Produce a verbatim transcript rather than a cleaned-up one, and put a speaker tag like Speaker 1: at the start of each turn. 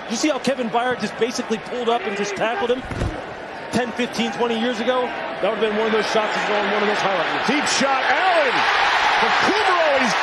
Speaker 1: You see how Kevin Byard just basically pulled up and just tackled him ten, fifteen, twenty years ago? That would have been one of those shots that's on one of those highlight reels.
Speaker 2: Deep shot, Allen from Kumerow. He's